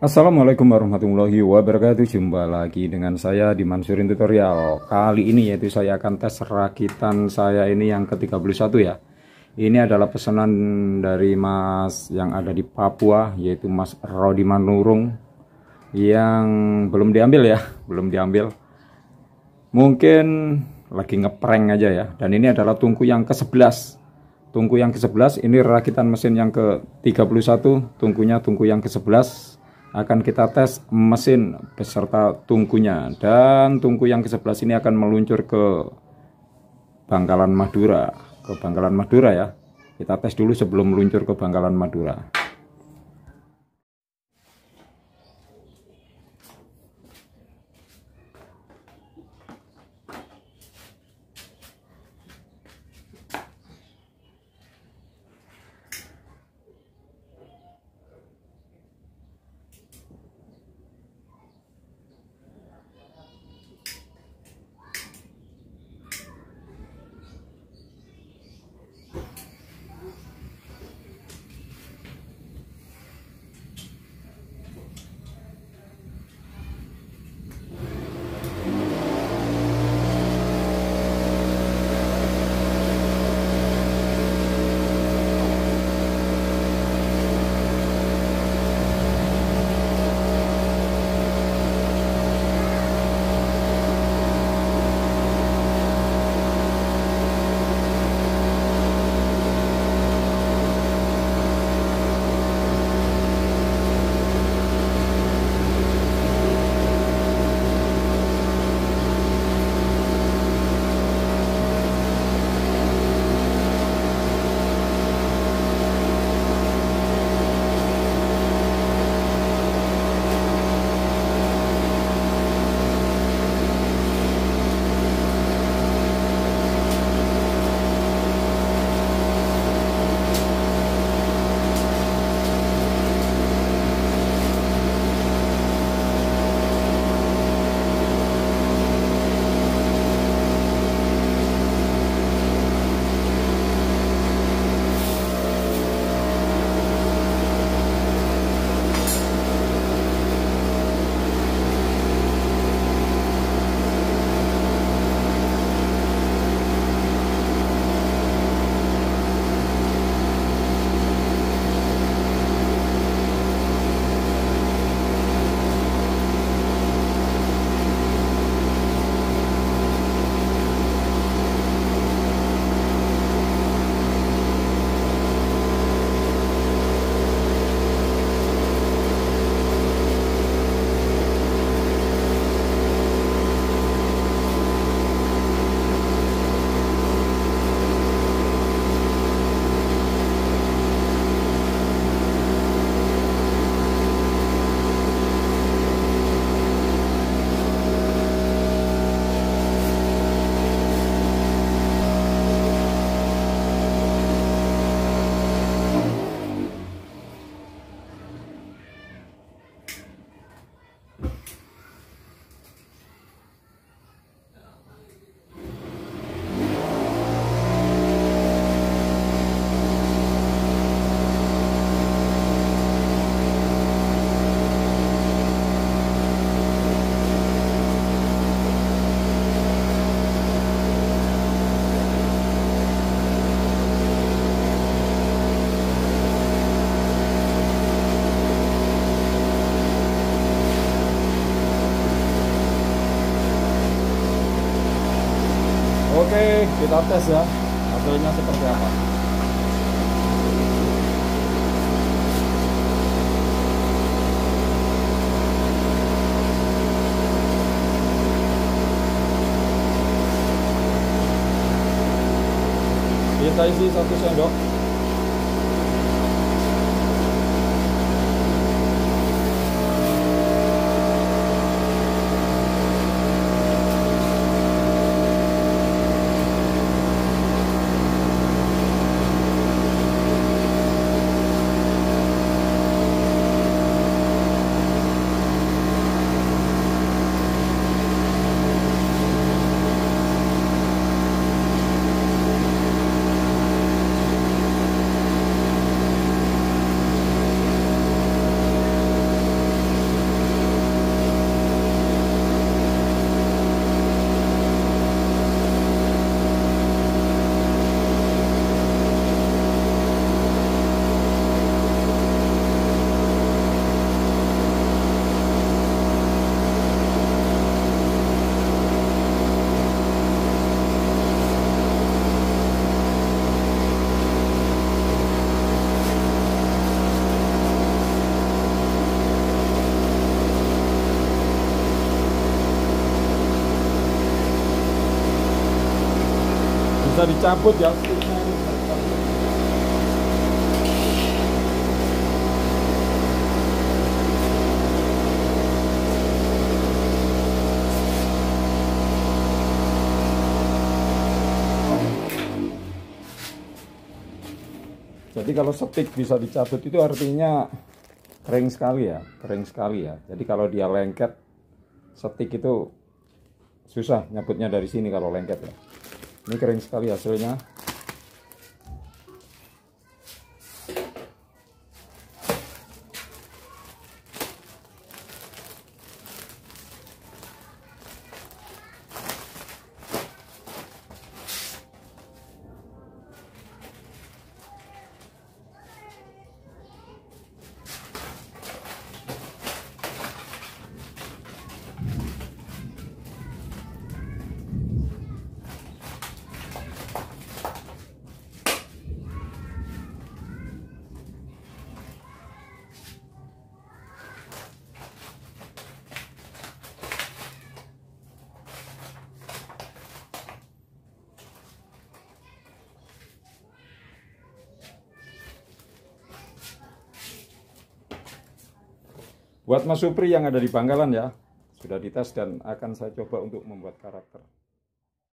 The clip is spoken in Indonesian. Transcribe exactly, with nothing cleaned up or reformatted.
Assalamualaikum warahmatullahi wabarakatuh. Jumpa lagi dengan saya di Mansurin Tutorial. Kali ini yaitu saya akan tes rakitan saya ini yang ke tiga puluh satu ya. Ini adalah pesanan dari Mas yang ada di Papua, yaitu Mas Rodi Manurung, yang belum diambil ya, belum diambil. Mungkin lagi ngeprank aja ya. Dan ini adalah tungku yang ke sebelas. Tungku yang ke sebelas, ini rakitan mesin yang ke tiga puluh satu, tungkunya tungku yang ke sebelas. Akan kita tes mesin beserta tungkunya, dan tungku yang ke sebelas ini akan meluncur ke Bangkalan Madura, ke Bangkalan Madura ya. Kita tes dulu sebelum meluncur ke Bangkalan Madura. Oke, kita tes ya, hasilnya seperti apa. Kita isi satu sendok. bisa dicabut ya sticknya ini bisa dicabut. Jadi kalau stick bisa dicabut itu artinya kering sekali ya, kering sekali ya. Jadi kalau dia lengket, stick itu susah nyabutnya dari sini kalau lengket ya. Ini kering sekali hasilnya. Buat Mas Supri yang ada di Bangkalan ya, sudah dites dan akan saya coba untuk membuat karakter.